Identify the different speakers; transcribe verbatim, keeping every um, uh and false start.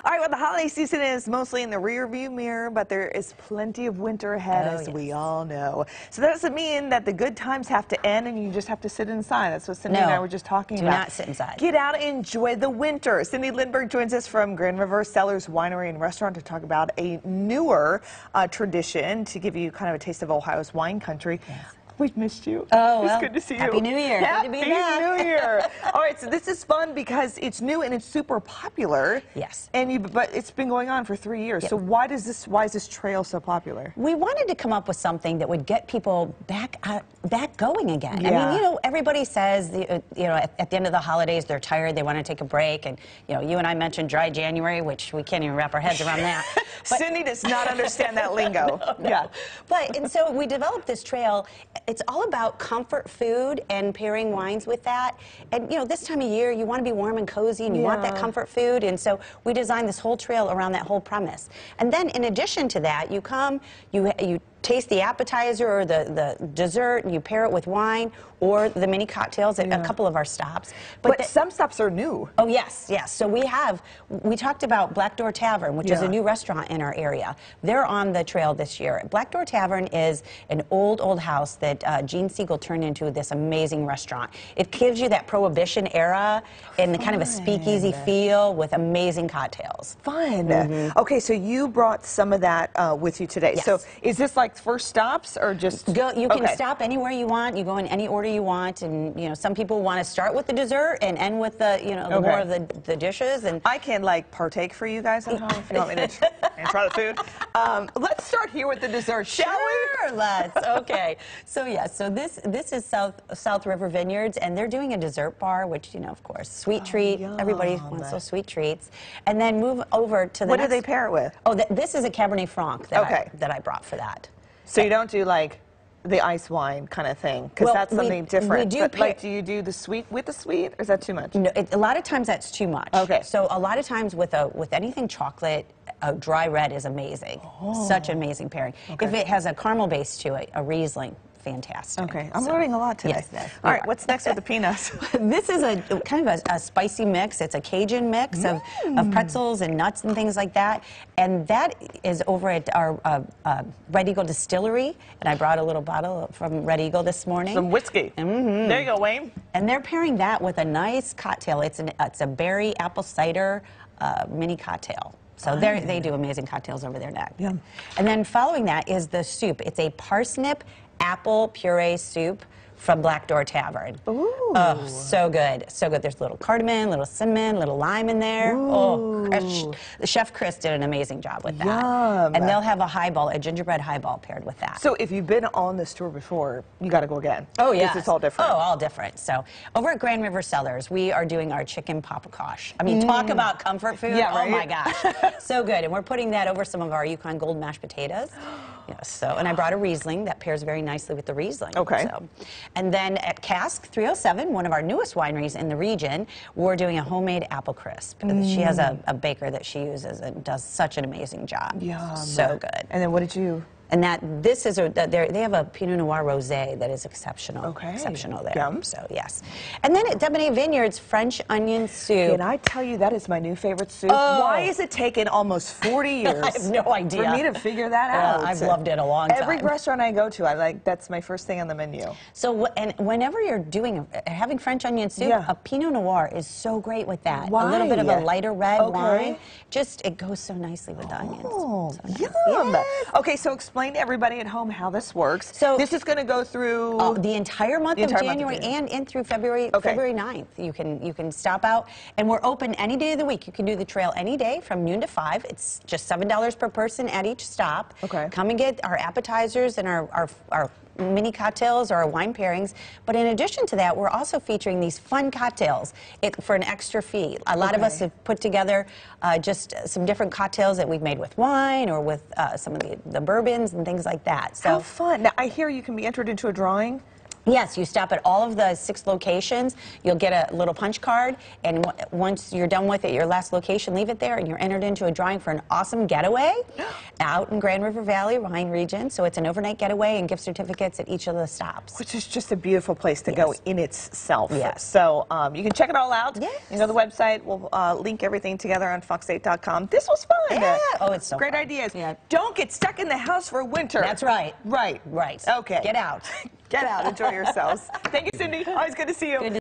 Speaker 1: All right, well, the holiday season is mostly in the rearview mirror, but there is plenty of winter ahead,
Speaker 2: Oh,
Speaker 1: as
Speaker 2: yes.
Speaker 1: we all know. So that doesn't mean that the good times have to end and you just have to sit inside. That's what Cindy
Speaker 2: no,
Speaker 1: and I were just talking
Speaker 2: do
Speaker 1: about.
Speaker 2: Do not sit inside.
Speaker 1: Get out and enjoy the winter. Cindy Lindbergh joins us from Grand River Cellars Winery and Restaurant to talk about a newer uh, tradition to give you kind of a taste of Ohio's wine country. Yes. We've missed you.
Speaker 2: Oh,
Speaker 1: it's
Speaker 2: well,
Speaker 1: good to see
Speaker 2: Happy
Speaker 1: you.
Speaker 2: New Year.
Speaker 1: Happy
Speaker 2: Good to be back.
Speaker 1: New Year. All right, so this is fun because it's new and it's super popular.
Speaker 2: Yes.
Speaker 1: And you, but it's been going on for three years.
Speaker 2: Yep.
Speaker 1: So why does this? Why is this trail so popular?
Speaker 2: We wanted to come up with something that would get people back uh, back going again.
Speaker 1: Yeah.
Speaker 2: I mean, you know, everybody says, the, uh, you know, at, at the end of the holidays they're tired, they want to take a break, and you know, you and I mentioned dry January, which we can't even wrap our heads around that.
Speaker 1: But Cindy does not understand that lingo.
Speaker 2: no, no.
Speaker 1: Yeah.
Speaker 2: But and so we developed this trail. It's all about comfort food and pairing wines with that. And you know, this time of year you want to be warm and cozy and you
Speaker 1: yeah.
Speaker 2: want that comfort food, and so we designed this whole trail around that whole premise. And then in addition to that, you come, you you taste the appetizer or the, the dessert, and you pair it with wine or the mini cocktails at
Speaker 1: yeah.
Speaker 2: a couple of our stops.
Speaker 1: But,
Speaker 2: But
Speaker 1: but some stops are new.
Speaker 2: Oh, yes, yes. So we have, we talked about Black Door Tavern, which
Speaker 1: yeah.
Speaker 2: is a new restaurant in our area. They're on the trail this year. Black Door Tavern is an old, old house that uh, Gene Siegel turned into this amazing restaurant. It gives you that Prohibition era and the kind of a speakeasy feel with amazing cocktails.
Speaker 1: Fun.
Speaker 2: Mm-hmm.
Speaker 1: Okay, so you brought some of that uh, with you today.
Speaker 2: Yes.
Speaker 1: So is this like first stops or just?
Speaker 2: Go, you can
Speaker 1: okay.
Speaker 2: stop anywhere you want. You go in any order you want, and you know, some people want to start with the dessert and end with the, you know, the
Speaker 1: okay.
Speaker 2: more of the, the dishes. And
Speaker 1: I can like partake for you guys at home if you want me to try, and try the food. Um, let's start here with the dessert, shall
Speaker 2: Sure,
Speaker 1: we?
Speaker 2: let's. Okay. So yeah, so this this is South South River Vineyards, and they're doing a dessert bar, which, you know, of course, sweet
Speaker 1: Oh,
Speaker 2: treat.
Speaker 1: yum.
Speaker 2: Everybody wants those sweet treats. And then move over to the
Speaker 1: What
Speaker 2: next.
Speaker 1: do they pair it with?
Speaker 2: Oh, th this is a Cabernet Franc that
Speaker 1: Okay.
Speaker 2: I, that I brought for that.
Speaker 1: So you don't do like the ice wine kind of thing, because
Speaker 2: Well,
Speaker 1: that's
Speaker 2: we-
Speaker 1: something different.
Speaker 2: we do
Speaker 1: But
Speaker 2: pair-
Speaker 1: like, do you do the sweet with the sweet, or is that too much?
Speaker 2: No, it, a lot of times that's too much.
Speaker 1: Okay.
Speaker 2: So a lot of times with a with anything chocolate, a dry red is amazing.
Speaker 1: Oh.
Speaker 2: Such amazing pairing.
Speaker 1: Okay.
Speaker 2: If it has a caramel base to it, a Riesling, fantastic.
Speaker 1: Okay, I'm
Speaker 2: So,
Speaker 1: learning a lot today.
Speaker 2: Yes, yes,
Speaker 1: All
Speaker 2: you
Speaker 1: right,
Speaker 2: are.
Speaker 1: what's next with the peanuts?
Speaker 2: This is a kind of a, a spicy mix. It's a Cajun mix
Speaker 1: Mm.
Speaker 2: of, of pretzels and nuts and things like that. And that is over at our uh, uh, Red Eagle Distillery. And I brought a little bottle from Red Eagle this morning.
Speaker 1: Some whiskey.
Speaker 2: Mm-hmm.
Speaker 1: There you go, Wayne.
Speaker 2: And they're pairing that with a nice cocktail. It's, an, it's a berry apple cider uh, mini cocktail. So they they do amazing cocktails over there now.
Speaker 1: Yum.
Speaker 2: And then following that is the soup. It's a parsnip apple puree soup from Black Door Tavern.
Speaker 1: Ooh.
Speaker 2: Oh, so good. So good. There's a little cardamom, little cinnamon, little lime in there.
Speaker 1: Ooh.
Speaker 2: Oh, Chris, the Chef Chris did an amazing job with that.
Speaker 1: Yum.
Speaker 2: And they'll have a highball, a gingerbread highball paired with that.
Speaker 1: So if you've been on this tour before, you got to go again.
Speaker 2: Oh, yeah.
Speaker 1: Because it's all different.
Speaker 2: Oh, all different. So over at Grand River Cellars, we are doing our chicken papakosh. I mean, mm. talk about comfort food.
Speaker 1: Yeah, right?
Speaker 2: Oh, my gosh. So good. And we're putting that over some of our Yukon Gold mashed potatoes. Yes, so, and I brought a Riesling that pairs very nicely with the Riesling.
Speaker 1: Okay.
Speaker 2: So, and then at Cask three oh seven, one of our newest wineries in the region, we're doing a homemade apple crisp. Mm. She has a, a baker that she uses and does such an amazing job.
Speaker 1: Yum.
Speaker 2: So good.
Speaker 1: And then what did you?
Speaker 2: And that this is a they have a Pinot Noir rosé that is exceptional.
Speaker 1: Okay.
Speaker 2: Exceptional there.
Speaker 1: Yum.
Speaker 2: So yes. And then at Debonair Vineyards, French onion soup.
Speaker 1: Can I tell you that is my new favorite soup?
Speaker 2: Oh.
Speaker 1: Why has it taken almost forty years?
Speaker 2: I have no idea.
Speaker 1: For me to figure that
Speaker 2: Yeah,
Speaker 1: out.
Speaker 2: I've loved it a long
Speaker 1: Every
Speaker 2: time.
Speaker 1: restaurant I go to, I like that's my first thing on the menu.
Speaker 2: So wh- and whenever you're doing a, having French onion soup,
Speaker 1: Yeah.
Speaker 2: a Pinot Noir is so great with that.
Speaker 1: Why?
Speaker 2: A little bit of a lighter red
Speaker 1: Okay.
Speaker 2: wine. Just it goes so nicely with the onions.
Speaker 1: Oh,
Speaker 2: So nice.
Speaker 1: yum.
Speaker 2: Yes.
Speaker 1: Okay, so explain to everybody at home how this works.
Speaker 2: So-
Speaker 1: this is going to go through
Speaker 2: Uh, the entire month
Speaker 1: The
Speaker 2: of
Speaker 1: entire month of
Speaker 2: January
Speaker 1: January.
Speaker 2: and in through February
Speaker 1: Okay.
Speaker 2: February ninth. You can you can stop out, and we're open any day of the week. You can do the trail any day from noon to five. It's just seven dollars per person at each stop.
Speaker 1: Okay.
Speaker 2: Come and get our appetizers and our our, our mini cocktails or our wine pairings. But in addition to that, we're also featuring these fun cocktails it, for an extra fee. A lot of
Speaker 1: Okay.
Speaker 2: us have put together uh, just some different cocktails that we've made with wine or with uh, some of the, the bourbons and things like that. So
Speaker 1: How fun. Now, I hear you can be entered into a drawing.
Speaker 2: Yes, you stop at all of the six locations. You'll get a little punch card, and w once you're done with it, your last location, leave it there, and you're entered into a drawing for an awesome getaway out in Grand River Valley, wine region. So it's an overnight getaway and gift certificates at each of the stops.
Speaker 1: Which is just a beautiful place to
Speaker 2: Yes.
Speaker 1: go in itself.
Speaker 2: Yes.
Speaker 1: So um, you can check it all out.
Speaker 2: Yes.
Speaker 1: You know the website. We'll uh, link everything together on fox eight dot com. This was fun.
Speaker 2: Yeah. Oh, it's so
Speaker 1: Great
Speaker 2: fun.
Speaker 1: ideas.
Speaker 2: Yeah.
Speaker 1: Don't get stuck in the house for winter.
Speaker 2: That's right.
Speaker 1: Right.
Speaker 2: Right.
Speaker 1: Okay.
Speaker 2: Get out.
Speaker 1: Get out. Enjoy yourselves. Thank you, Cindy. Always good to see you.
Speaker 2: Good to